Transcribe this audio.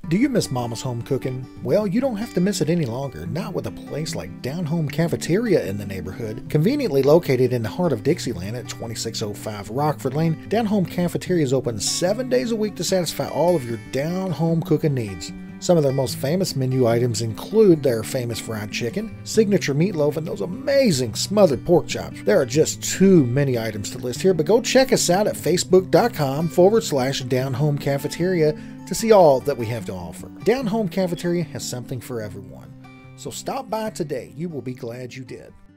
Do you miss Mama's home cooking? Well, you don't have to miss it any longer, not with a place like Down Home Cafeteria in the neighborhood. Conveniently located in the heart of Dixieland at 2605 Rockford Lane, Down Home Cafeteria is open 7 days a week to satisfy all of your down home cooking needs. Some of their most famous menu items include their famous fried chicken, signature meatloaf, and those amazing smothered pork chops. There are just too many items to list here, but go check us out at facebook.com/Down Home Cafeteria to see all that we have to offer. Down Home Cafeteria has something for everyone. So stop by today. You will be glad you did.